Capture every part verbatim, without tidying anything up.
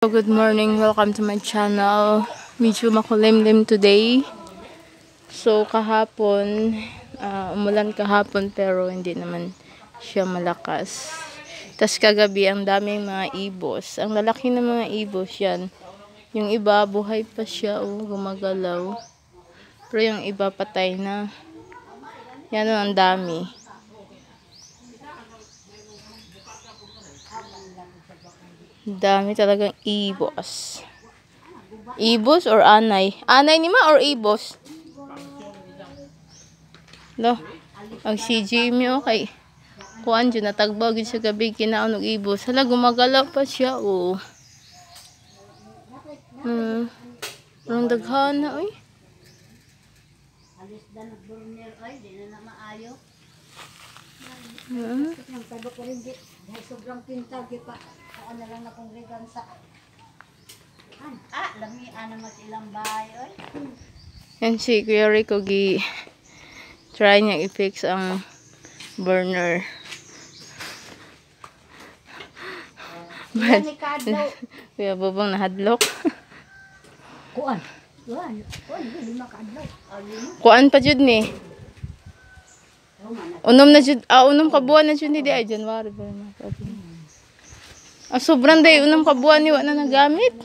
Good morning, welcome to my channel. Medyo makulimlim today. So kahapon, uh, umulan kahapon pero hindi naman siya malakas. Tas kagabi ang daming mga ibos. Ang lalaki ng mga ibos yan. Yung iba buhay pa siya, oh, gumagalaw. Pero yung iba patay na. Yan ang dami. Dami talagang ibos. Ibos or anay? Anay ni ma or ibos? Lo, ang si Jimmy okay. Kuan dyan natagbaw gid sa gabi kinaon og ibos. Hala gumagalaw pa siya oh. Hmm. Ang daghan na oy. Alis dan burner ay di na maayo. Hmm. Ang sabi ko rin di dahil sobrang pinta di pa. Ako na lang akong regan sa an. Ah, lami ana mas ilang bahay oy. Yan si Kuya Rico gi try niya i-fix ang burner. But, Kuya Bobong nahadlok. Kuan. Kuan. Kuan di makadlaw. Kuan pa jud ni. Unom na jud, ah unom ka buwan na jud ni di ay January ba na. Ah sobrang day unom ka buwan ni wa na nagamit.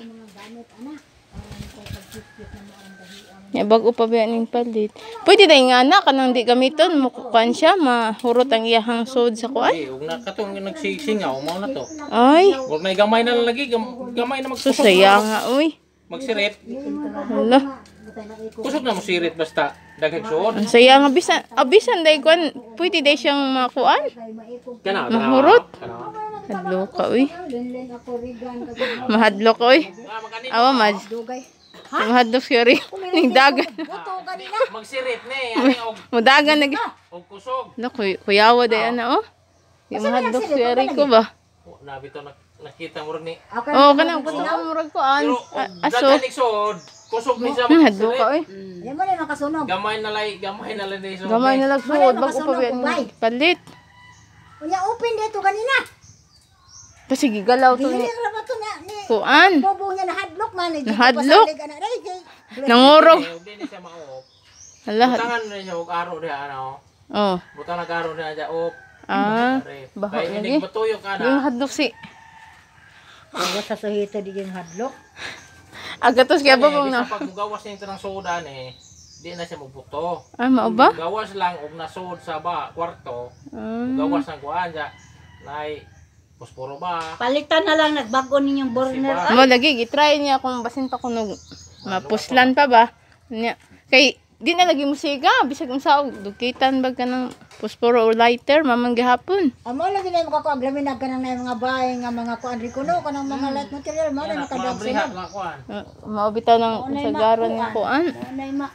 Ya bago pa ba ning palit. Pwede day nga na kanang di gamiton mo kuan siya mahurot ang iyahang sod sa kuan. Eh, ug na katong nagsisingaw mo na to. Ay, Wag na gamay na lang lagi, gam- gamay na magsusok. susaya nga uy. Magsirit. Hala. Kusog na mo sirit basta daghang suod. Ang saya nga bisan, abisan day kuan, pwede day siyang makuan. Kana Mahurot. Kana. Hadlok ka uy. Linlen ako regan kasi Mahadlok uy. Ah, magani. Awa mad. dugay. Mahadlok siya rin. Ning dagan. Buto kanina. Magsirit ni, ani og Mudagan nag. og kusog. Lo kuy kuyawa day ana oh. Yung mahadlok siya rin ko ba? Oh, nabi to nak- nakita mo rin ni. Okay. Oh, kanang puto ka murag kuan. Pero Aso. daghang suod, kusog ni sa Hadlok ka uy. Yan mo na makasunog. Gamay na lay, gamay na lang ni suod. Gamay na lang suod bago pa Wala, ba palit. Unya open dito kanina. Kasi gigalaw to ni Dili ra ba to na ni kuan. bobo niya nahadlok man ni. Nahadlok? Nangurog. Eh, ug di ni siya maop. Hala. Butangan na niya og aro diha ano. Oh. Butang nag-aro diha ja op. Ah. Baho Baho lagi. lagi. Hindi matuyok ka Yung na. hadlok si Ako sa suhito di yung hadlok. agatos kaya ba bang na. na. Pag mugawas na yung soda ni, di na siya magbuto. Ah, mao ba? Gawas lang og nasod sa ba kwarto. Ah. Gawas ng kuan ja. Nay posporo ba? Palitan na lang nagbago ninyong burner. Siba. Mo lagi gitry niya kung basin pa kuno mapuslan pa ba. Nya kay di na lagi musika bisag unsa og dukitan ba kanang posporo or lighter mamang gihapon. Amo lagi na makakuaglamin na kanang na mga bahay nga mga kuan rikuno kanang mga light material mo na Yan, nakadag mga briha, sila. mga kuan. Uh, mao bitaw ng sagaran ng kuan. Anay ma.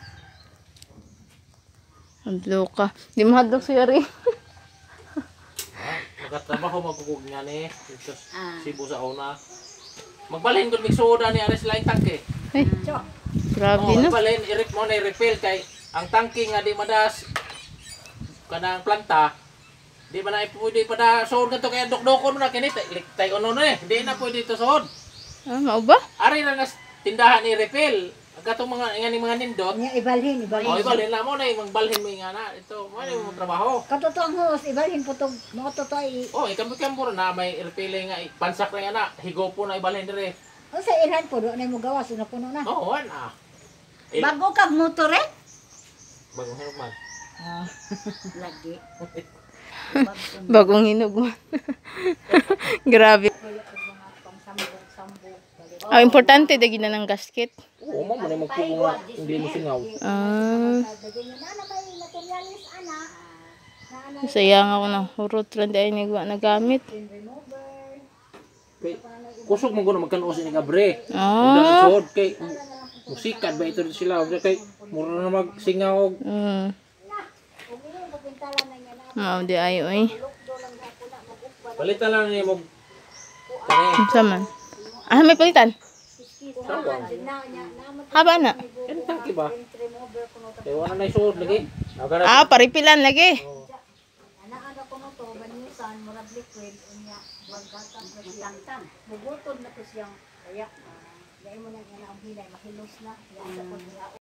Hadlok ka. Di mahadlok siya rin. Ah, Magkatrabaho magkukog nga ni dito sa Ah. Cebu sa una. Magbalhin gud mig soda ni ares lain tangke. Ay, So, grabe Oh, no. magbalhin irip mo na refill kay ang tangke nga di madas kanang planta. Di ba na pwede pa na sood nga to kay dok-dokon mo na kini tay tay ono na eh. Di na pwede to sood. Ah, mao ba? Ari na nas tindahan ni refill. Ang katong mga nga mga nindot. nya ibalhin, Oh, ibalhin. ibalhin na mo na magbalhin mo nga na. Ito, mo na mo trabaho. Katotoo ang hos, ibalhin po to. Mga totoo i. Oh, ikamot-kamot na may refill nga pansak na nga na. Higo po na ibalhin dire. O sa ilhan po do na mo gawas una puno na. Oo, oh, na. Eh, Bago kag motor eh? bagong hinog man. Ah. Lagi. Bagong hinog mo. Grabe. Ah, importante dagi na ng gasket. Oo, mo na magtubo nga hindi mo singaw. Ah, Dagyan na na may materialis ana. Na ana sayang ako ng hurot rin ay nagwa nagamit. remover. Kay kusog mo guna magkanuos ni gabre. Ah. Dahil kay musikat ba ito sila Ug kay mura na magsingaw. Mm. Umi mo pintalan na niya na. Mao di ayo eh. Lukdo lang gapon na magukbal. Palitan lang ni mo kani. Unsa man? Ah, may palitan. Sawa. Na nya naman Haba na. Kani tangki ba? remover kuno to. Kay wala na isuod lagi. Agara. Ah, paripilan lagi. Ana ana kuno to banyusan murag liquid unya wag gata na siyang bugutod na to siyang Kaya, dahil mo na nga na ang hilay, mahilos na. Kaya sa pag